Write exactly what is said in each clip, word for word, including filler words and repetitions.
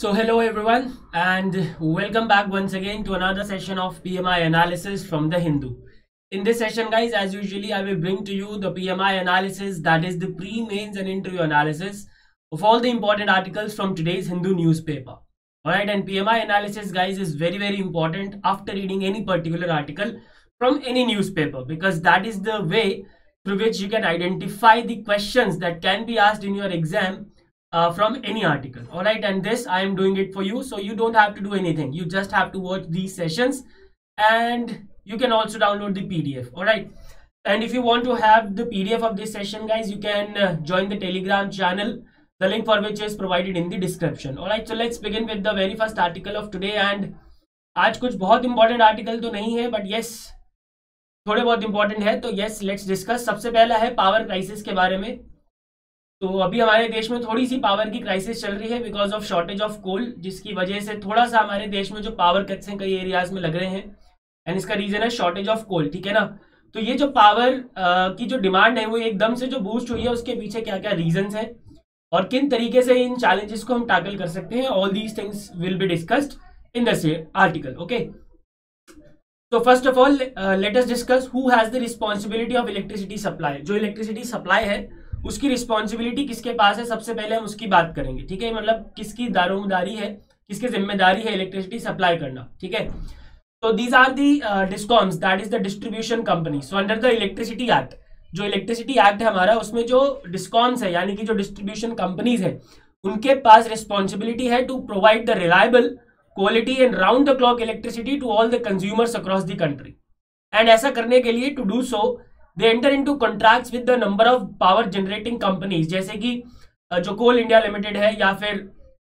So hello everyone and welcome back once again to another session of P M I analysis from the Hindu. In this session guys, as usually I will bring to you the P M I analysis, that is the pre-mains and interview analysis of all the important articles from today's Hindu newspaper. Alright, and P M I analysis guys is very very important after reading any particular article from any newspaper, because that is the way through which you can identify the questions that can be asked in your exam Uh, from any article. All right, and this I am doing it for you, so you don't have to do anything. You just have to watch these sessions, and you can also download the P D F. All right, and if you want to have the P D F of this session guys, you can uh, join the Telegram channel, the link for which is provided in the description. All right, so let's begin with the very first article of today. And आज कुछ बहुत important article तो नहीं है, but yes थोड़े बहुत important है, तो यस लेट्स डिस्कस. सबसे पहला है पावर क्राइसिस के बारे में. तो अभी हमारे देश में थोड़ी सी पावर की क्राइसिस चल रही है because of shortage of coal, जिसकी वजह से थोड़ा सा हमारे देश में जो पावर कट्स हैं कई एरियाज में लग रहे हैं, एंड इसका रीजन है शॉर्टेज ऑफ कोल. ठीक है ना. तो ये जो पावर की जो डिमांड है वो एकदम से जो बूस्ट हुई है, उसके पीछे क्या क्या रीजंस हैं और किन तरीके से इन चैलेंजेस को हम टैकल कर सकते हैं, all these things will be discussed in this article. Okay, तो first of all let us discuss who has the responsibility of electricity supply. जो इलेक्ट्रिसिटी सप्लाई है उसकी रिस्पॉन्सिबिलिटी किसके पास है, सबसे पहले हम उसकी बात करेंगे. ठीक है, मतलब किसकी दारोमदारी है, किसकी जिम्मेदारी है इलेक्ट्रिसिटी सप्लाई करना. ठीक है, तो these are the discoms, that is the distribution company. So under the electricity act, जो इलेक्ट्रिसिटी एक्ट है हमारा, उसमें जो डिस्कॉम्स है यानी कि जो डिस्ट्रीब्यूशन कंपनीज है, उनके पास रिस्पॉन्सिबिलिटी है to provide the reliable, quality and round the clock electricity to all the consumers across the country. And ऐसा करने के लिए to do so they enter into contracts with the number of power generating companies, जैसे कि जो कोल India limited है या फिर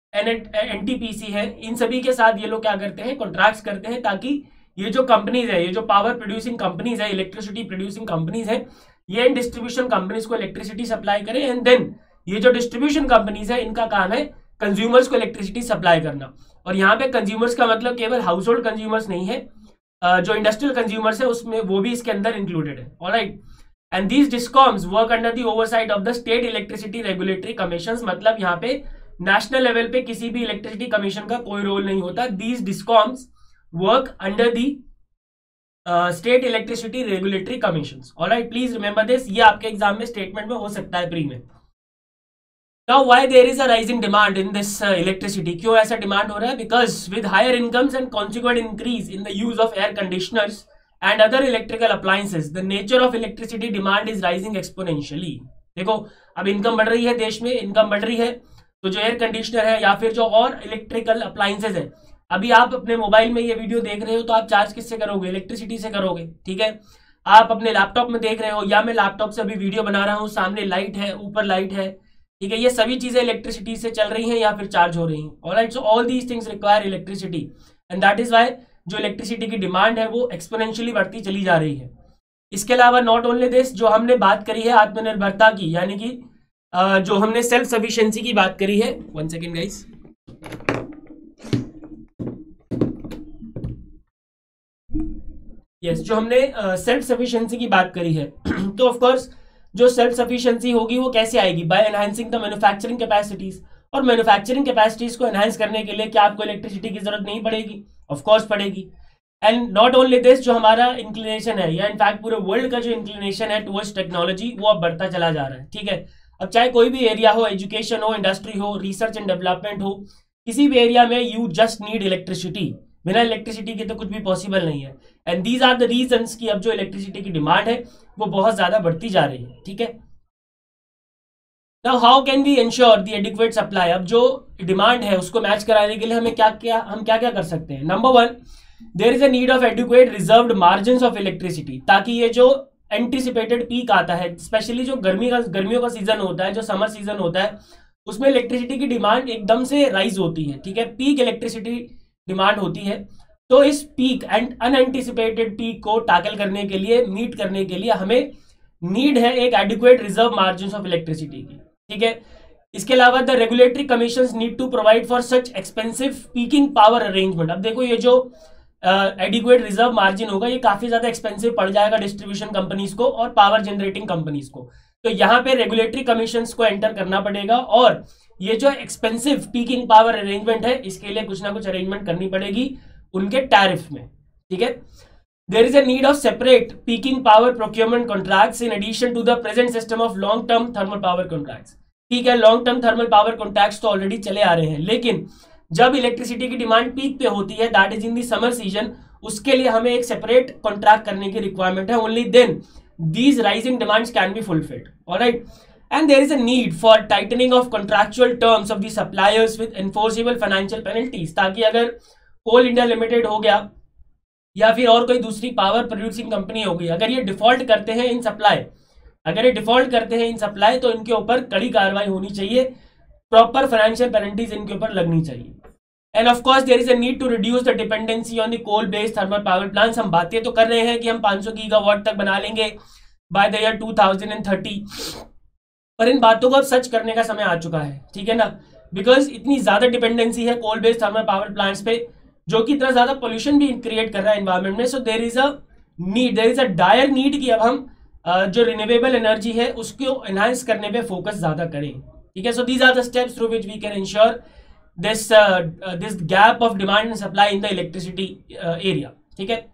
एनटीपीसी है, इन सभी के साथ ये लोग क्या करते हैं, कॉन्ट्रैक्ट्स करते हैं, ताकि ये जो कंपनीज है, ये जो पावर प्रोड्यूसिंग कंपनीज है, इलेक्ट्रिसिटी प्रोड्यूसिंग कंपनीज है, ये इन डिस्ट्रीब्यूशन कंपनीज को इलेक्ट्रिसिटी सप्लाई करे. एंड देन ये जो डिस्ट्रीब्यूशन कंपनीज है, इनका काम है कंज्यूमर्स को इलेक्ट्रिसिटी सप्लाई करना. और यहाँ पे कंज्यूमर्स का मतलब केवल हाउस होल्ड कंज्यूमर्स नहीं है, Uh, जो इंडस्ट्रियल कंज्यूमर्स है उसमें वो भी इसके अंदर इंक्लूडेड है. Alright, and these discoms work under the oversight of the state electricity regulatory commissions. मतलब यहाँ पे नेशनल लेवल पे किसी भी इलेक्ट्रिसिटी कमीशन का कोई रोल नहीं होता. These discoms work under the state electricity regulatory commissions. Alright, please remember this, ये आपके एग्जाम में स्टेटमेंट में हो सकता है प्री में. Now why there is a rising demand in this uh, electricity? क्यों ऐसा डिमांड हो रहा है? Because with higher incomes and consequent increase in the use of air conditioners and other electrical appliances, the nature of electricity demand is rising exponentially. देखो, अब income बढ़ रही है, देश में इनकम बढ़ रही है, तो जो एयर कंडीशनर है या फिर जो और इलेक्ट्रिकल अप्लायंसेज है, अभी आप अपने मोबाइल में ये वीडियो देख रहे हो तो आप चार्ज किससे करोगे, इलेक्ट्रिसिटी से करोगे. ठीक है, आप अपने लैपटॉप में देख रहे हो या मैं लैपटॉप से अभी वीडियो बना रहा हूँ, सामने लाइट है, ऊपर लाइट है. ठीक है, ये सभी चीजें इलेक्ट्रिसिटी से चल रही हैं या फिर चार्ज हो रही हैं. Alright, so all these things require electricity, and that is why जो इलेक्ट्रिसिटी की डिमांड है वो एक्सपोनेंशियली बढ़ती चली जा रही है. इसके अलावा नॉट ओनली दिस, जो हमने बात करी है आत्मनिर्भरता की, यानी कि जो हमने सेल्फ सफिशिएंसी की बात करी है, वन सेकेंड गाइस, यस, जो हमने सेल्फ सफिशिएंसी की बात करी है, तो ऑफ कोर्स जो सेल्फ सफिशिएंसी होगी वो कैसे आएगी, by enhancing the manufacturing capacities. और मैन्युफैक्चरिंग कैपेसिटीज को एनहांस करने के लिए क्या आपको इलेक्ट्रिसिटी की जरूरत नहीं पड़ेगी? ऑफ कोर्स पड़ेगी. एंड नॉट ओनली दिस, जो हमारा इंक्लिनेशन है या इनफैक्ट पूरे वर्ल्ड का जो इंक्लिनेशन है टुवर्ड्स टेक्नोलॉजी, वो अब बढ़ता चला जा रहा है. ठीक है, अब चाहे कोई भी एरिया हो, एजुकेशन हो, इंडस्ट्री हो, रिसर्च एंड डेवलपमेंट हो, किसी भी एरिया में यू जस्ट नीड इलेक्ट्रिसिटी. बिना इलेक्ट्रिसिटी के तो कुछ भी पॉसिबल नहीं है. And these are the reasons कि अब जो इलेक्ट्रिसिटी की डिमांड है वो बहुत ज्यादा बढ़ती जा रही है. ठीक है, now how can we ensure the adequate supply. अब जो डिमांड है उसको मैच कराने के लिए हमें क्या क्या हम क्या क्या कर सकते हैं. Number one, there is a need of adequate reserved margins of electricity, ताकि ये जो एंटिसिपेटेड पीक आता है, स्पेशली जो गर्मी का गर्मियों का सीजन होता है, जो समर सीजन होता है, उसमें इलेक्ट्रिसिटी की डिमांड एकदम से राइज होती है. ठीक है, पीक इलेक्ट्रिसिटी डिमांड होती है. तो इस पीक एंड अनएंटिसिपेटेड पीक को टैकल करने के लिए, मीट करने के लिए हमें नीड है एक adequate reserve margin of electricity की. ठीक है, इसके अलावा the regulatory commissions need to provide for such expensive peaking power arrangement. अब देखो, ये जो एडिक्वेट रिजर्व मार्जिन होगा ये काफी ज्यादा एक्सपेंसिव पड़ जाएगा डिस्ट्रीब्यूशन कंपनीज को और पावर जनरेटिंग कंपनीज को. तो यहाँ पे रेगुलेटरी कमीशंस को एंटर करना पड़ेगा और ये जो एक्सपेंसिव पीकिंग पावर अरेंजमेंट है, इसके लिए कुछ ना कुछ अरेंजमेंट करनी पड़ेगी उनके टैरिफ में, ठीक है। There is a need of separate peaking power procurement contracts in addition to the present system of long term thermal power contracts. ठीक है, long term thermal power contracts तो ऑलरेडी चले आ रहे हैं, लेकिन जब इलेक्ट्रिसिटी की डिमांड पीक पे होती है, that is in the summer season, उसके लिए हमें एक सेपरेट कॉन्ट्रैक्ट करने की रिक्वायरमेंट है। Only then these rising demands can be fulfilled, alright. And there is a need for tightening of contractual terms of the suppliers with enforceable financial penalties, ताकि अगर कोल India limited हो गया या फिर और कोई दूसरी पावर प्रोड्यूसिंग कंपनी हो गई, अगर ये डिफॉल्ट करते हैं इन सप्लाई अगर ये डिफॉल्ट करते हैं इन सप्लाई तो इनके ऊपर कड़ी कार्रवाई होनी चाहिए, प्रॉपर फाइनेंशियल पेनल्टीज इनके ऊपर लगनी चाहिए। And of course there is a need to reduce the dependency on the coal based thermal power plants. हम बातें तो कर रहे हैं कि हम पाँच सौ गीगावाट तक बना लेंगे by the year two thousand thirty, पर इन बातों को अब सच करने का समय आ चुका है, ठीक है ना, बिकॉज इतनी ज्यादा डिपेंडेंसी है coal based thermal power plants पे, जो कि इतना ज्यादा पोल्यूशन भी क्रिएट कर रहा है एनवायरमेंट में। So there is a need there is a dire need कि अब हम uh, जो रिन्यूएबल एनर्जी है उसको एनहांस करने पे फोकस ज्यादा करें, ठीक है। So these are the steps through which we can ensure this this gap of demand and supply in the electricity area, ठीक है।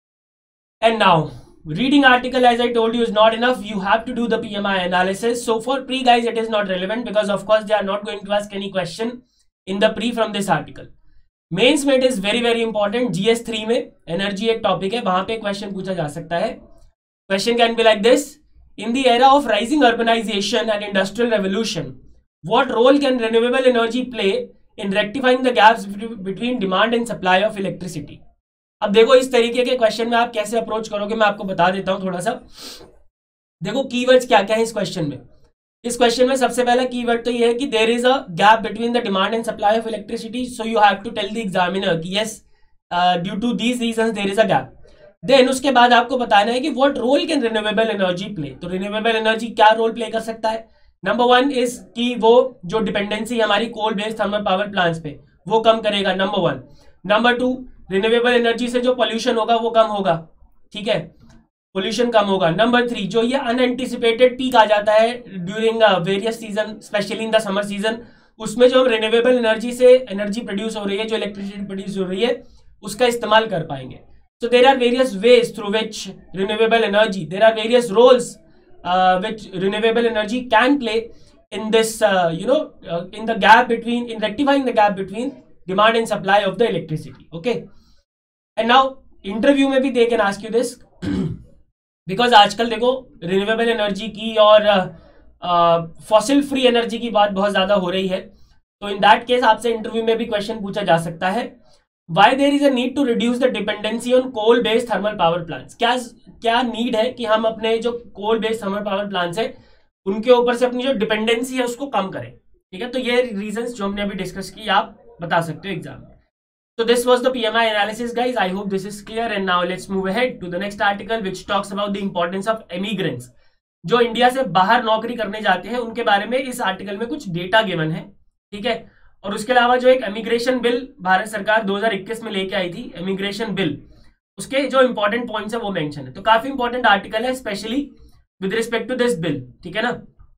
And now reading article, as I told you, is not enough. You have to do the P M I analysis. So for pre guys it is not relevant because of course they are not going to ask any question in the pre from this article. Mains में it is very very important. G S three में energy एक topic है, वहां पे question पूछा जा सकता है। Question can be like this: in the era of rising urbanization and industrial revolution, what role can renewable energy play in rectifying the gaps between demand and supply of electricity? अब देखो इस तरीके के question में आप कैसे approach करोगे, मैं आपको बता देता हूं थोड़ा सा। देखो कीवर्ड्स क्या क्या है इस क्वेश्चन में। इस क्वेश्चन में सबसे पहला कीवर्ड तो ये है कि there is a gap between the demand and supply of electricity, so you have to tell the examiner कि yes due to these reasons there is a gap. Then उसके बाद आपको बताना है कि what role can renewable energy play. तो renewable energy क्या role play कर सकता है। नंबर वन इज कि वो जो डिपेंडेंसी हमारी coal based thermal power plants पे वो कम करेगा, number one. Number two, renewable energy से जो पोल्यूशन होगा वो कम होगा, ठीक है, पोल्यूशन कम होगा। नंबर थ्री, जो ये अनएंटिसिपेटेड पीक आ जाता है during various season, specially in the summer season, उसमें जो हम रिन्यूएबल एनर्जी से एनर्जी प्रोड्यूस हो रही है, जो इलेक्ट्रिसिटी प्रोड्यूस हो रही है, उसका इस्तेमाल कर पाएंगे। So there are various ways through which renewable energy, there are various roles which renewable energy can play in this uh, you know uh, in the gap between in rectifying the gap between demand and supply of the electricity, okay. And now interview में भी they can ask you this because आजकल देखो renewable energy की और fossil free energy की बात बहुत ज्यादा हो रही है, तो इन दैट केस आपसे इंटरव्यू में भी क्वेश्चन पूछा जा सकता है, why there is a need to reduce the dependency on coal based thermal power plants। क्या क्या नीड है कि हम अपने जो coal based thermal power plants है उनके ऊपर से अपनी जो डिपेंडेंसी है उसको कम करें, ठीक है। तो ये रीजंस जो हमने अभी डिस्कस की आप बता सकते हो एग्जाम में। So this was the P M I analysis guys. I hope this is clear and now let's move ahead to the next article which talks about the importance of immigrants। जो India से बाहर नौकरी करने जाते हैं उनके बारे में इस आर्टिकल में कुछ डेटा गिवन है, ठीक है। और उसके अलावा जो एक इमिग्रेशन बिल भारत सरकार दो हज़ार इक्कीस में लेके आई थी, इमिग्रेशन बिल, उसके जो इंपॉर्टेंट पॉइंट्स है वो मेंशन है। तो काफी इंपॉर्टेंट आर्टिकल है specially with respect to this bill, ठीक है ना।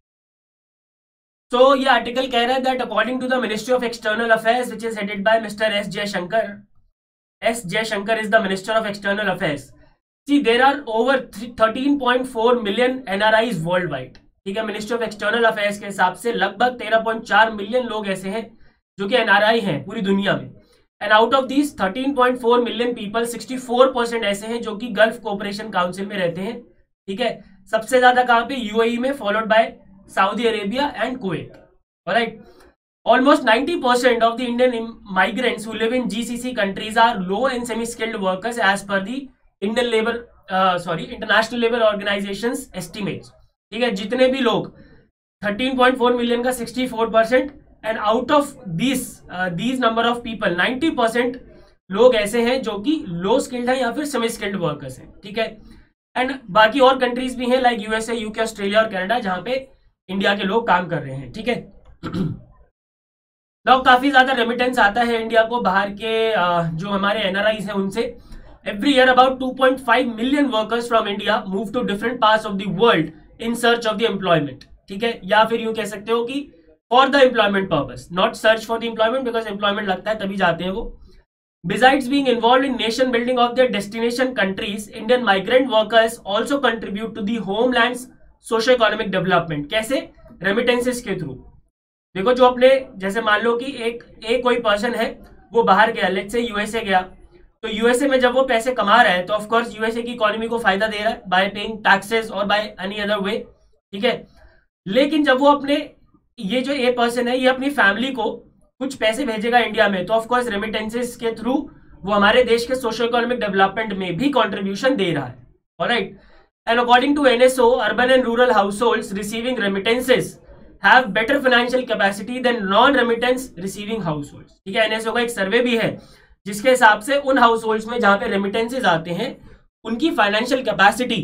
तो ये आर्टिकल कह रहा है that according to the ministry of external affairs which is headed by mister S Jaishankar, S Jaishankar is the minister of external affairs. See there are over thirteen point four million NRIs world wide, ठीक है। Ministry of external affairs के हिसाब से लगभग तेरह point चार million लोग ऐसे हैं जो कि एनआरआई हैं पूरी दुनिया में। And out of these thirteen point four million people sixty four percent ऐसे हैं जो कि गल्फ कोऑपरेशन काउंसिल में रहते हैं, ठीक है। सबसे ज्यादा कहां पे, यूएई में, followed by Saudi Arabia and Kuwait, alright. Almost ninety percent of the Indian migrants who live in G C C countries are low and semi-skilled workers as per the Indian Labour uh, sorry International Labour Organizations estimates, ठीक है। जितने भी लोग thirteen point four million का sixty four percent and out of this these number of people ninety percent लोग ऐसे हैं जो कि लो स्किल्ड हैं या फिर सेमी स्किल्ड वर्कर्स हैं, ठीक है। एंड बाकी और कंट्रीज भी हैं लाइक यूएसए, यूके, ऑस्ट्रेलिया और कनाडा जहां पे इंडिया के लोग काम कर रहे हैं, ठीक है। नाउ काफी ज्यादा रेमिटेंस आता है इंडिया को बाहर के जो हमारे एनआरआईज हैं उनसे। Every year about two point five million workers from India move to different parts of the world in search of the employment, ठीक है। या फिर यूं कह सकते हो कि for the employment purpose, not search for the employment, because employment लगता है तभी जाते हैं वो. Besides being involved in nation building of their destination countries, Indian migrant workers also contribute to the homeland's socio-economic development. कैसे? Remittances के through. देखो, जो अपने, जैसे मान लो कि एक एक कोई पर्सन है, वो बाहर गया, लेट्स से यूएसए गया, तो यूएसए में जब वो पैसे कमा रहा है तो ऑफकोर्स यूएसए की इकोनॉमी को फायदा दे रहा है बाय पेइंग टैक्सेस और बाय एनी अदर वे, ठीक है. लेकिन जब वो अपने, ये जो ए पर्सन है, ये अपनी फैमिली को कुछ पैसे भेजेगा इंडिया में, तो ऑफकोर्स रेमिटेंसेस के थ्रू वो हमारे देश के सोशल इकोनॉमिक डेवलपमेंट में भी कंट्रीब्यूशन दे रहा है. Alright. And according to NSO, urban and rural households receiving remittances have better financial capacity than non remittance receiving households. ठीक है, एनएसओ का एक सर्वे भी है जिसके हिसाब से उन हाउसहोल्ड्स में जहां पे रेमिटेंसेस आते हैं उनकी financial capacity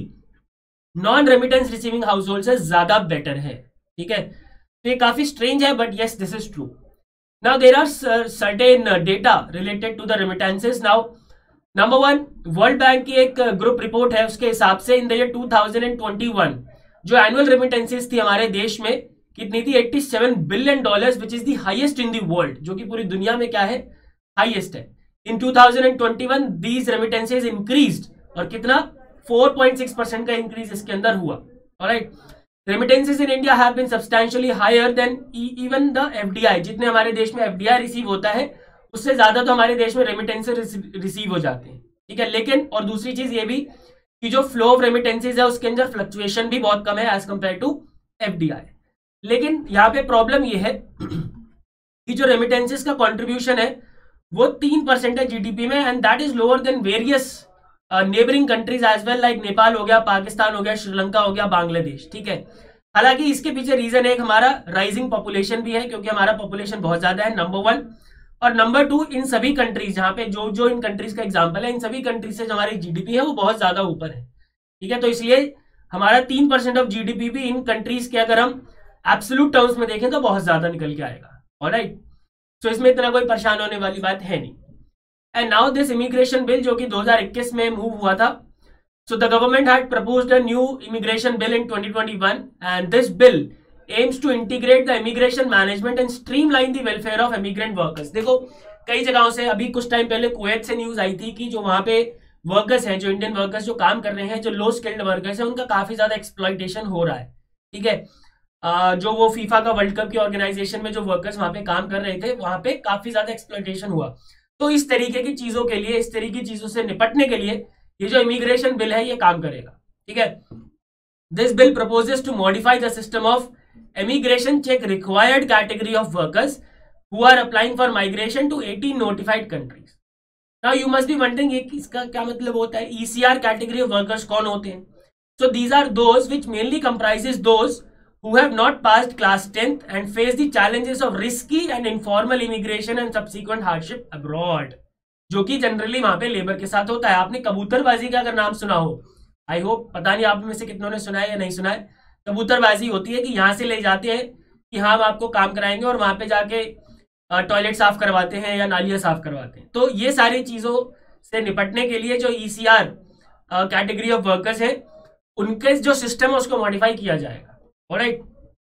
non remittance receiving household से ज्यादा बेटर है. ठीक है, तो ये काफी स्ट्रेंज है, but yes, this is true. Now there are certain data related to the remittances. Now, number one, World Bank की एक ग्रुप रिपोर्ट है, उसके हिसाब से in the year two thousand twenty one जो एनुअल रेमिटेंसेस थी हमारे देश में कितनी थी? सत्तासी billion dollars, which is the highest in the world, जो कि पूरी दुनिया में क्या है? हाईएस्ट है. In two thousand twenty one these remittances increased, और कितना? फोर पॉइंट सिक्स परसेंट का इंक्रीज इसके अंदर हुआ. Alright. Remittances in India have been substantially higher than even the F D I. जितने हमारे देश में F D I रिसीव होता है उससे ज्यादा तो हमारे देश में रेमिटेंसेस रिसीव हो जाते हैं. ठीक है, लेकिन और दूसरी चीज ये भी कि जो फ्लो ऑफ रेमिटेंसेस है उसके अंदर फ्लक्चुएशन भी बहुत कम है as compare to F D I. लेकिन यहाँ पे प्रॉब्लम ये है कि जो रेमिटेंसेस का कॉन्ट्रीब्यूशन है वो तीन परसेंट है जीडीपी में, and that is lower than various neighbouring countries as well, like Nepal हो गया, पाकिस्तान हो गया, श्रीलंका हो गया, बांग्लादेश. ठीक है, हालांकि इसके पीछे रीजन एक हमारा राइजिंग पॉपुलेशन भी है, क्योंकि हमारा पॉपुलेशन बहुत ज्यादा है, नंबर वन. और नंबर टू, इन सभी कंट्रीज जहां पे जो जो इन कंट्रीज का एग्जांपल है, इन सभी कंट्रीज से जो हमारी जीडीपी है वो बहुत ज्यादा ऊपर है. ठीक है, तो इसलिए हमारा तीन परसेंट ऑफ जीडीपी भी इन कंट्रीज के अगर हम एब्सोल्यूट टर्म्स में देखें तो बहुत ज्यादा निकल के आएगा. ऑलराइट, सो इसमें इतना कोई परेशान होने वाली बात है नहीं. And now this immigration bill जो कि दो हज़ार इक्कीस में मूव हुआ था, so the government had proposed a new immigration bill in twenty twenty-one, and this bill aims to integrate the immigration management and streamline the welfare of immigrant workers. देखो, कई जगहों से, अभी कुछ टाइम पहले कुवैत से न्यूज आई थी कि जो वहां पे वर्कर्स हैं, जो इंडियन वर्कर्स जो काम कर रहे हैं, जो लो स्किल्ड वर्कर्स हैं, उनका काफी ज्यादा एक्सप्लॉइटेशन हो रहा है. ठीक है, uh, जो वो फीफा का वर्ल्ड कप की ऑर्गेनाइजेशन में जो वर्कर्स वहां पे काम कर रहे थे, वहां पे काफी ज्यादा एक्सप्लॉइटेशन हुआ. तो इस तरीके की चीजों के लिए, इस तरीके की चीजों से निपटने के लिए ये जो इमिग्रेशन बिल है ये काम करेगा. ठीक है, this bill proposes to modify the system of immigration check required category of workers who are applying for migration to eighteen notified countries. Now you must be wondering ये इसका क्या मतलब होता है? ईसीआर कैटेगरी ऑफ वर्कर्स कौन होते हैं? So these are those which mainly comprises those who have not passed class tenth and face the challenges of risky and informal immigration and subsequent hardship abroad, जो कि generally वहां पे labour के साथ होता है. आपने कबूतरबाजी का अगर नाम सुना हो, आई होप, पता नहीं आप में से कितनों ने सुना है या नहीं सुना है. कबूतरबाजी होती है कि यहाँ से ले जाते हैं कि हाँ हम आपको काम कराएंगे, और वहां पे जाके टॉयलेट साफ करवाते हैं या नालियां साफ करवाते हैं. तो ये सारी चीजों से निपटने के लिए जो ईसीआर कैटेगरी ऑफ वर्कर्स है उनके जो सिस्टम है उसको मॉडिफाई किया जाएगा. Alright.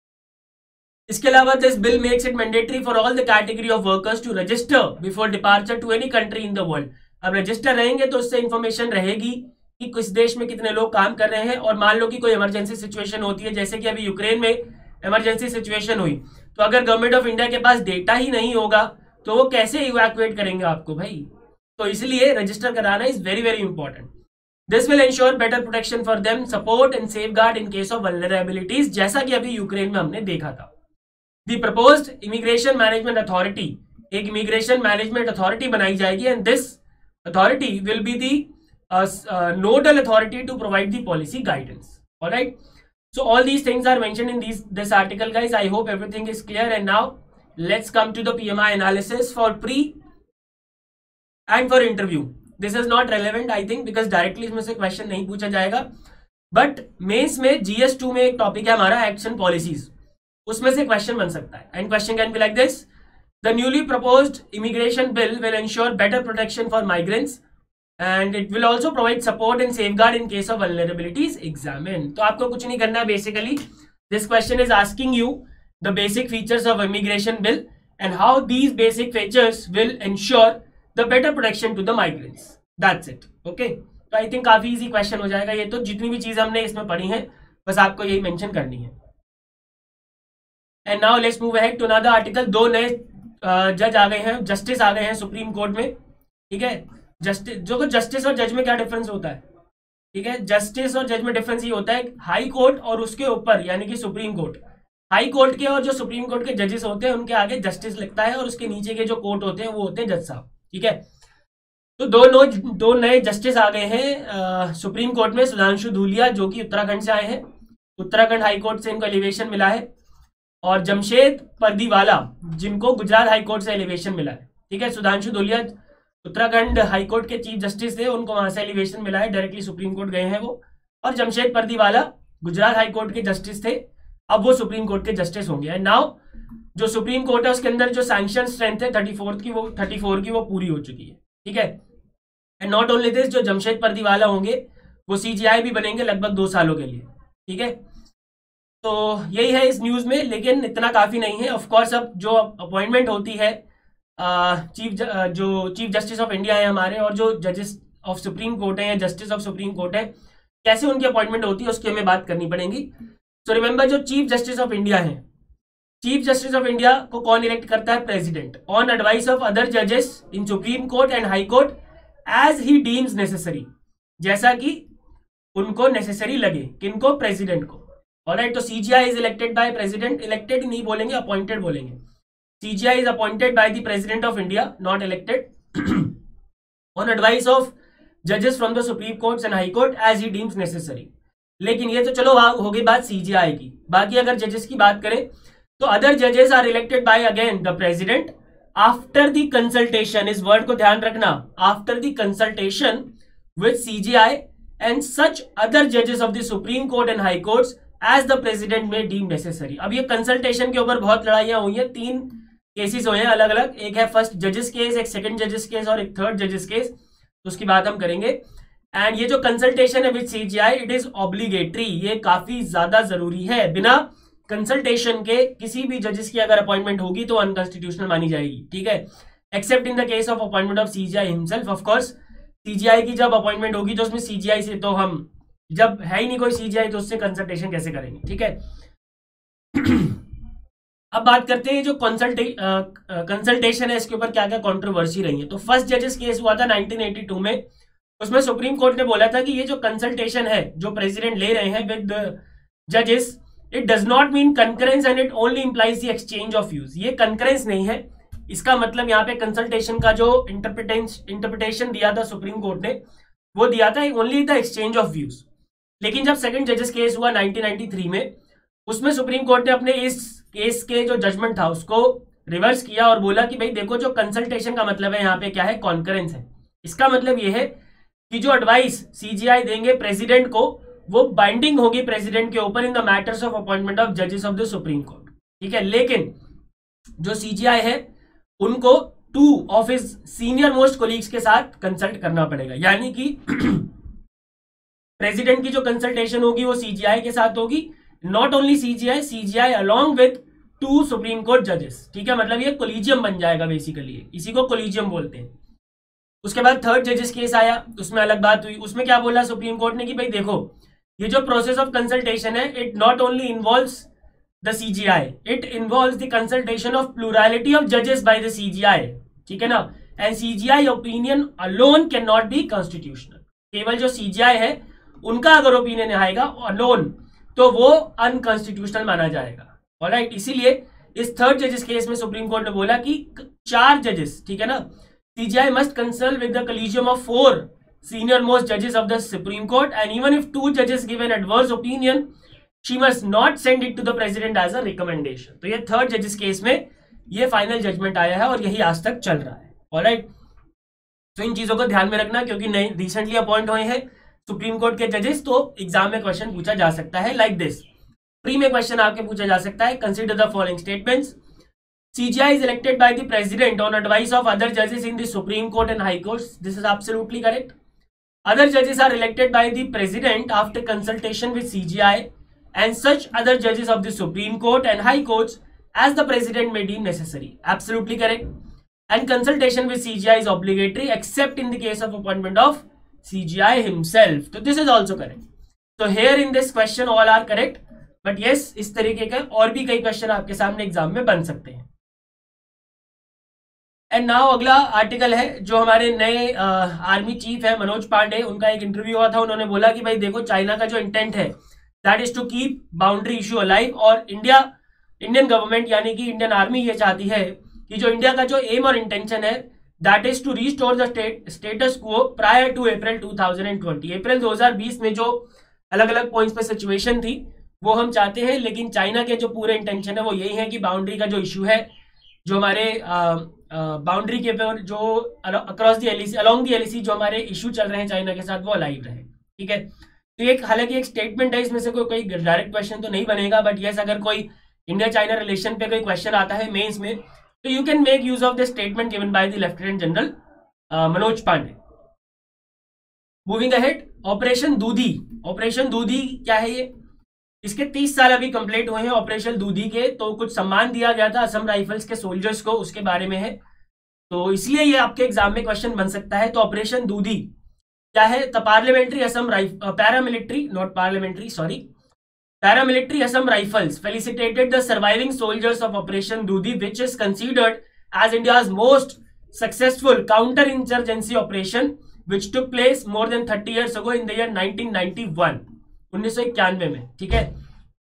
इसके अलावा this bill makes it mandatory for all the category of workers to register before departure to any country in the world. अब रजिस्टर रहेंगे तो उससे इंफॉर्मेशन रहेगी कि किस देश में कितने लोग काम कर रहे हैं, और मान लो कि कोई इमरजेंसी सिचुएशन होती है, जैसे कि अभी यूक्रेन में इमरजेंसी सिचुएशन हुई, तो अगर गवर्नमेंट ऑफ इंडिया के पास डेटा ही नहीं होगा तो वो कैसे इवैक्यूएट करेंगे आपको भाई? तो इसलिए रजिस्टर कराना is very very important. This will ensure better protection for them, support and safeguard in case of vulnerabilities, जैसा कि अभी यूक्रेन में हमने देखा था. The proposed immigration management authority, एक immigration management authority बनाई जाएगी, and this authority will be the uh, uh, nodal authority to provide the policy guidance. All right. So all these things are mentioned in these this article, guys. I hope everything is clear. And now let's come to the P M I analysis for pre and for interview. This is not relevant I think, because directly इसमें से question नहीं पूछा जाएगा. But mains में GS two में एक topic है हमारा एक्शन पॉलिसीज, उसमें से क्वेश्चन बन सकता है. And question can be like this: the newly proposed immigration bill will ensure better protection for migrants and it will also provide support and safeguard in case of vulnerabilities. Examine. तो आपको कुछ नहीं करना है basically. This question is asking you the basic features of immigration bill and how these basic features will ensure the better protection to the migrants. That's it. Okay, तो I think काफी easy question हो जाएगा ये, तो जितनी भी चीजें हमने इसमें पढ़ी हैं बस आपको यही मेंशन करनी है. And now let's move ahead to another article. दो नए जज आ गए हैं, जस्टिस आ गए हैं सुप्रीम कोर्ट में. ठीक है, जस्टिस जो जस्टिस और जज में क्या डिफरेंस होता है. ठीक है, जस्टिस और जज में डिफरेंस ये होता है हाई कोर्ट और उसके ऊपर यानी कि सुप्रीम कोर्ट. हाई कोर्ट के और जो सुप्रीम कोर्ट के जजेस होते हैं उनके आगे जस्टिस लिखता है और उसके नीचे के जो कोर्ट होते हैं वो होते हैं जज साहब. ठीक है, तो दो नो दो नए जस्टिस आ गए हैं सुप्रीम कोर्ट में. सुधांशु धूलिया जो कि उत्तराखंड से आए हैं, उत्तराखंड हाई कोर्ट से इनको एलिवेशन मिला है, और जमशेद परदीवाला जिनको गुजरात हाई कोर्ट से एलिवेशन मिला है. ठीक है, सुधांशु धूलिया उत्तराखंड हाई कोर्ट के चीफ जस्टिस थे, उनको वहां से एलिवेशन मिला है, डायरेक्टली सुप्रीम कोर्ट गए हैं वो. और जमशेद परदीवाला गुजरात हाई कोर्ट के जस्टिस थे, अब वो सुप्रीम कोर्ट के जस्टिस होंगे. एंड नाउ जो सुप्रीम कोर्ट है उसके अंदर जो सैंक्शन स्ट्रेंथ है थर्टी फोर्थ की वो थर्टी फोर की वो पूरी हो चुकी है. ठीक है, एंड नॉट ओनली दिस, जो जमशेद परदीवाला होंगे वो सीजीआई भी बनेंगे लगभग दो सालों के लिए. ठीक है, तो यही है इस न्यूज में, लेकिन इतना काफी नहीं है. ऑफ कोर्स अब जो अपॉइंटमेंट होती है चीफ जो चीफ जस्टिस ऑफ इंडिया है हमारे, और जो जजेस ऑफ सुप्रीम कोर्ट है या जस्टिस ऑफ सुप्रीम कोर्ट है, कैसे उनकी अपॉइंटमेंट होती है उसकी हमें बात करनी पड़ेगी. सो रिमेंबर, जो चीफ जस्टिस ऑफ इंडिया है, चीफ जस्टिस ऑफ इंडिया को कौन इलेक्ट करता है? President, on advice of other जजेस in supreme court and high court as he deems necessary, जैसा कि उनको नेसेसरी लगे. किनको? प्रेसिडेंट को. ऑलराइट, तो CJI is elected by president. Elected नहीं बोलेंगे, अपॉइंटेड बोलेंगे. CJI is appointed by the president of India, not elected, on advice of जजेस from the supreme courts and high court as he deems necessary. लेकिन ये तो चलो हो गई बात सीजीआई की. बाकी अगर जजेस की बात करें तो अदर जजेस are elected by again the president after the consultation. इस वर्ड को ध्यान रखना, after the consultation with CJI and such other जजेस of the supreme court and high courts as the president may deem necessary. अब ये consultation के ऊपर बहुत लड़ाइयां हुई हैं, तीन केसेस हुए हैं अलग अलग. एक है फर्स्ट जजेस केस, एक सेकंड जजेस केस और एक थर्ड जजेस केस, तो उसकी बात हम करेंगे. एंड ये जो कंसल्टेशन है with CJI, it is obligatory. ये काफी ज्यादा जरूरी है. बिना कंसल्टेशन के किसी भी जजेस की अगर अपॉइंटमेंट होगी तो अनकॉन्स्टिट्यूशनल मानी जाएगी. ठीक है, except in the case of appointment of CGI himself. Of course CGI की जब अपॉइंटमेंट होगी तो उसमें सीजीआई से तो हम, जब है ही नहीं कोई सीजीआई तो उससे कंसल्टेशन कैसे करेंगे. ठीक है, अब बात करते हैं जो कंसल्टे कंसल्टेशन है इसके ऊपर क्या क्या कंट्रोवर्सी रही है. तो फर्स्ट जजेस केस हुआ था नाइनटीन एटी टू में. उसमें सुप्रीम कोर्ट ने बोला था कि ये जो कंसल्टेशन है जो प्रेसिडेंट ले रहे हैं विद जजेस, it does not mean concurrence and it only implies the exchange of views. ये कंकरेंस नहीं है, इसका मतलब यहाँ पे कंसल्टेशन का जो इंटरप्रिटेशन दिया था सुप्रीम कोर्ट ने वो दिया था only the exchange of views. लेकिन जब सेकंड जजेस केस हुआ नाइनटीन नाइंटी थ्री में, उसमें सुप्रीम कोर्ट ने अपने इस केस के जो जजमेंट था उसको रिवर्स किया और बोला कि भाई देखो, जो कंसल्टेशन का मतलब है यहाँ पे क्या है? कॉन्करेंस है. इसका मतलब ये है कि जो एडवाइस सीजीआई देंगे प्रेसिडेंट को वो बाइंडिंग होगी प्रेसिडेंट के ऊपर in the matters of appointment of जजेस ऑफ द सुप्रीम कोर्ट. ठीक है, लेकिन जो सीजीआई है उनको two of his senior most colleagues के साथ कंसल्ट करना पड़ेगा. यानी कि प्रेसिडेंट की जो कंसल्टेशन होगी वो सीजीआई के साथ होगी, not only CGI, CGI along with two supreme court जजेस. ठीक है, मतलब ये कोलिजियम बन जाएगा बेसिकली, इसी को कोलिजियम बोलते हैं. उसके बाद थर्ड जजेस केस आया, उसमें अलग बात हुई. उसमें क्या बोला सुप्रीम कोर्ट ने कि भाई देखो, ये जो प्रोसेस ऑफ कंसल्टेशन है, it not only involves the CGI, it involves the consultation of plurality of जजेस बाय द सीजीआई. ठीक है ना, and CGI opinion alone can not be constitutional. केवल जो सीजीआई है उनका अगर ओपिनियन आएगा अलोन तो वो अनकॉन्स्टिट्यूशनल माना जाएगा. ऑलराइट, इसीलिए इस थर्ड जजेस केस में सुप्रीम कोर्ट ने बोला कि चार जजेस, ठीक है ना, CGI must consult with the collegium of four senior most judges of the Supreme Court, and even if two judges give an adverse opinion, she must not send it to the president as a recommendation. तो ये third जजेस case में ये final judgement आया है और यही आज तक चल रहा है. ऑलराइट, तो इन चीजों को ध्यान में रखना क्योंकि नए रिसेंटली अपॉइंट हुए हैं सुप्रीम कोर्ट के जजेस, तो एग्जाम में क्वेश्चन पूछा जा सकता है लाइक दिस. प्री में क्वेश्चन आपके पूछा जा सकता है, consider the following statements. C G I is elected by the president on advice of other judges in the Supreme Court and High Courts. This is absolutely correct. Other judges are elected by the president after consultation with C G I and such other judges of the Supreme Court and High Courts as the president may deem necessary. Absolutely correct. And consultation with C G I is obligatory except in the case of appointment of C G I himself. So this is also correct. So here in this question all are correct. But yes, इस तरीके के और भी कई question आपके सामने exam में बन सकते हैं. एंड नाउ अगला आर्टिकल है जो हमारे नए आर्मी चीफ है मनोज पांडे, उनका एक इंटरव्यू हुआ था. उन्होंने बोला कि भाई देखो चाइना का जो इंटेंट है that is to keep boundary issue alive, और इंडिया इंडियन गवर्नमेंट यानी कि इंडियन आर्मी ये चाहती है कि जो इंडिया का जो एम और इंटेंशन है that is to restore the state status quo prior to April two thousand twenty. अप्रैल दो हज़ार बीस में जो अलग अलग पॉइंट्स पे सिचुएशन थी वो हम चाहते हैं, लेकिन चाइना के जो पूरे इंटेंशन है वो यही है कि बाउंड्री का जो इशू है, जो हमारे बाउंड्री के पर जो across the LAC along the LAC जो हमारे इशू चल रहे हैं चाइना के साथ वो अलाइव रहे. ठीक है, तो एक हालांकि एक स्टेटमेंट है, इसमें से कोई कोई डायरेक्ट क्वेश्चन तो नहीं बनेगा, बट यस अगर कोई इंडिया चाइना रिलेशन पे कोई क्वेश्चन आता है मेंस में तो you can make use of the statement given by the lieutenant general Manoj Pande. Moving ahead, operation Dudhi. Operation Dudhi क्या है ये? इसके तीस साल अभी कंप्लीट हुए हैं ऑपरेशन दूधी के, तो कुछ सम्मान दिया गया था असम राइफल्स के सोल्जर्स को, उसके बारे में है, तो इसलिए ये आपके एग्जाम में क्वेश्चन बन सकता है. तो ऑपरेशन दूधी क्या है? The parliamentary Assam rifle paramilitary not parliamentary sorry paramilitary Assam rifles felicitated the surviving soldiers of operation Dudhi which is considered as India's most successful counter insurgency operation which took place more than thirty years ago in the year nineteen ninety one, उन्नीस सौ इक्यानवे में. ठीक है,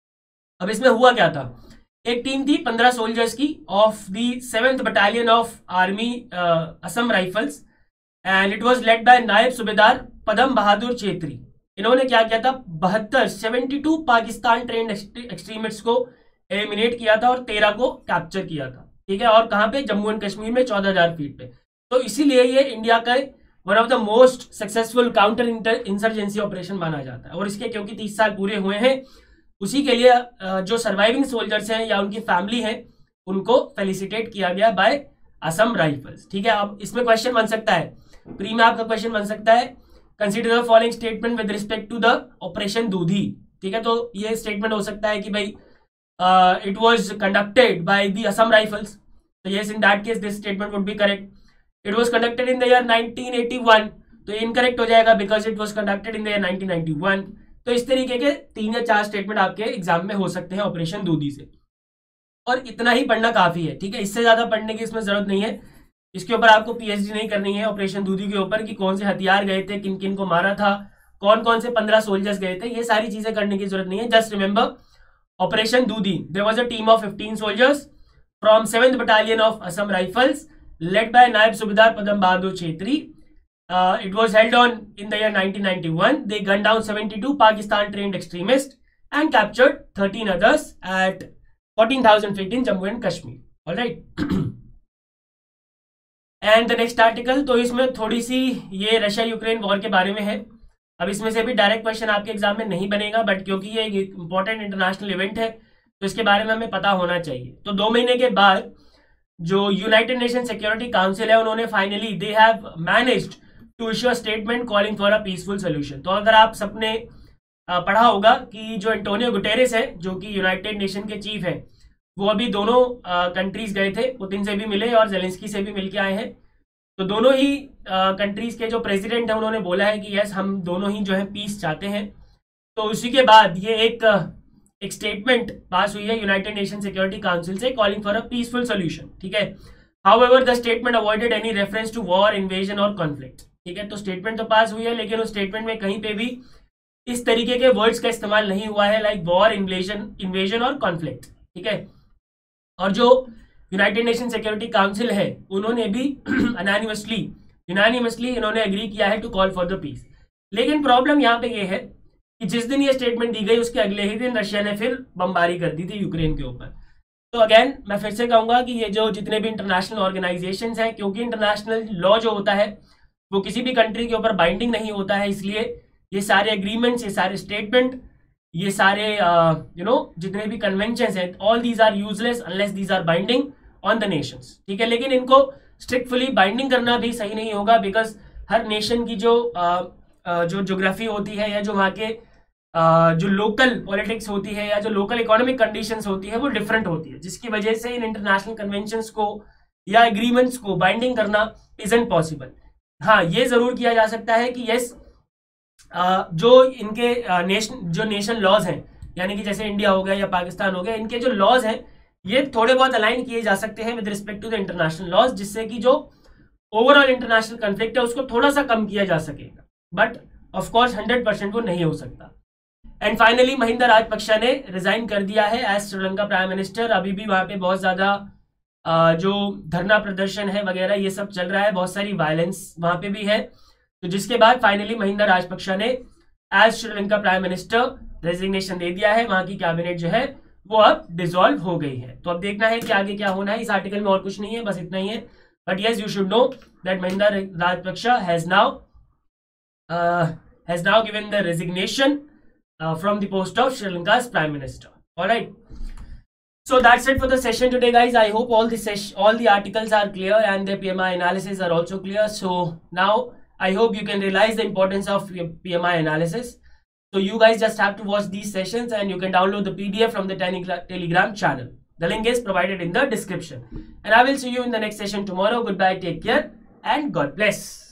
अब इसमें हुआ क्या था? एक टीम थी पंद्रह सोल्जर्स की of the seventh battalion of army Assam rifles and it was led by Naib Subedar Padam Bahadur Chhetri. इन्होंने क्या किया था? बहत्तर seventy two Pakistan trained extremists को एलिमिनेट किया था और तेरह को कैप्चर किया था. ठीक है, और कहाँ पे? जम्मू एंड कश्मीर में चौदह हजार फीट पे. तो इसीलिए ये इंडिया का one of the most successful counter insurgency operation माना जाता है. और इसके क्योंकि तीस साल पूरे हुए हैं उसी के लिए जो सर्वाइविंग सोल्जर्स हैं या उनकी फैमिली है उनको फेलिसिटेट किया गया बाय असम राइफल्स. ठीक है, अब इसमें क्वेश्चन बन सकता है, प्री में आपका क्वेश्चन बन सकता है, consider the following statement with respect to the operation Dudhi. ठीक है, तो ये स्टेटमेंट हो सकता है कि भाई it was conducted by the Assam rifles. तो yes, in that case this statement would be correct. It was conducted in the year nineteen eighty one, तो इनकरेक्ट हो जाएगा because it was conducted in the year nineteen ninety one. तो इस तरीके के तीन या चार स्टेटमेंट आपके एग्जाम में हो सकते हैं ऑपरेशन दूधी से, और इतना ही पढ़ना काफी है. ठीक है, इससे ज्यादा पढ़ने की इसमें जरूरत नहीं है. इसके ऊपर आपको पीएचडी नहीं करनी है ऑपरेशन दूधी के ऊपर कि कौन से हथियार गए थे, किन किन को मारा था, कौन कौन से पंद्रह सोल्जर्स गए थे, ये सारी चीजें करने की जरूरत नहीं है. Just remember operation Dudhi, there was a team of fifteen soldiers from seventh battalion of Assam rifles led by Naib Subedar Padam Bahadur Chhetri. Uh, it was held on in the year nineteen ninety-one. They gunned down seventy-two Pakistan trained extremists and captured thirteen others at fourteen thousand feet in Jammu and Kashmir. All right. And the next article, तो इसमें थोड़ी सी ये Russia Ukraine war के बारे में है. अब इसमें से भी डायरेक्ट क्वेश्चन आपके एग्जाम में नहीं बनेगा, बट क्योंकि ये एक इंपॉर्टेंट इंटरनेशनल इवेंट है तो इसके बारे में हमें पता होना चाहिए. तो दो महीने के बाद जो यूनाइटेड नेशन सिक्योरिटी काउंसिल है उन्होंने finally they have managed to issue a statement calling for a peaceful solution. तो अगर आप सबने पढ़ा होगा कि जो एंटोनियो गुटेरेस है जो कि यूनाइटेड नेशन के चीफ है, वो अभी दोनों कंट्रीज गए थे, पुतिन से भी मिले और जेलेंस्की से भी मिलके आए हैं. तो दोनों ही कंट्रीज के जो प्रेसिडेंट है उन्होंने बोला है कि यस हम दोनों ही जो है पीस चाहते हैं. तो उसी के बाद ये एक एक स्टेटमेंट पास हुई है यूनाइटेड नेशन सिक्योरिटी काउंसिल से calling for a peaceful solution. ठीक है, however the statement avoided any reference to war, invasion और कॉन्फ्लिक्ट. ठीक है, तो स्टेटमेंट तो पास हुई है लेकिन उस स्टेटमेंट में कहीं पे भी इस तरीके के वर्ड्स का इस्तेमाल नहीं हुआ है लाइक वॉर, इन्वेजन इन्वेजन और कॉन्फ्लिक्ट. ठीक है, और जो यूनाइटेड नेशन सिक्योरिटी काउंसिल है उन्होंने भी अनैनिमसली यूनानिमसली इन्होंने एग्री किया है to call for the peace. लेकिन प्रॉब्लम यहाँ पे ये है कि जिस दिन ये स्टेटमेंट दी गई उसके अगले ही दिन रशिया ने फिर बमबारी कर दी थी यूक्रेन के ऊपर. तो अगेन मैं फिर से कहूंगा कि ये जो जितने भी इंटरनेशनल ऑर्गेनाइजेशंस हैं, क्योंकि इंटरनेशनल लॉ जो होता है वो किसी भी कंट्री के ऊपर बाइंडिंग नहीं होता है, इसलिए ये सारे एग्रीमेंट्स, ये सारे स्टेटमेंट, ये सारे यू नो जितने भी कन्वेंशंस हैं, all these are useless unless these are binding on the nations. ठीक है, लेकिन इनको स्ट्रिक्टफुली बाइंडिंग करना भी सही नहीं होगा बिकॉज हर नेशन की जो uh, uh, जो ज्योग्राफी होती है या जो वहाँ के uh, जो लोकल पॉलिटिक्स होती है या जो लोकल इकोनॉमिक कंडीशंस होती है वो डिफरेंट होती है, जिसकी वजह से इन इंटरनेशनल कन्वेंशंस को या एग्रीमेंट्स को बाइंडिंग करना इजंट पॉसिबल। हाँ, ये जरूर किया जा सकता है कि यस, जो इनके नेशन जो नेशन लॉज हैं, यानी कि जैसे इंडिया हो गया या पाकिस्तान हो गया, इनके जो लॉज हैं ये थोड़े बहुत अलाइन किए जा सकते हैं with respect to the international laws, जिससे कि जो ओवरऑल इंटरनेशनल कॉन्फ्लिक्ट है उसको थोड़ा सा कम किया जा सकेगा, but of course hundred percent वो नहीं हो सकता। एंड फाइनली महिंदा राजपक्षा ने रिजाइन कर दिया है एज श्रीलंका प्राइम मिनिस्टर। अभी भी वहां पे बहुत ज्यादा जो धरना प्रदर्शन है वगैरह ये सब चल रहा है, बहुत सारी वायलेंस वहां पे भी है, तो जिसके बाद फाइनली महिंदा राजपक्षा ने as Sri Lanka prime minister resignation दे दिया है। वहां की कैबिनेट जो है वो अब डिसॉल्व हो गई है। तो अब देखना है कि आगे क्या होना है। इस आर्टिकल में और कुछ नहीं है, बस इतना ही है, but yes you should know that Mahinda Rajapaksa has now has now given the resignation from the post of श्रीलंका's prime minister. All right, so that's it for the session today, guys. I hope all the session all the articles are clear and the P M I analysis are also clear. So now I hope you can realize the importance of P M I analysis. So you guys just have to watch these sessions and you can download the P D F from the Telegram channel. The link is provided in the description. And I will see you in the next session tomorrow. Goodbye, take care, and God bless.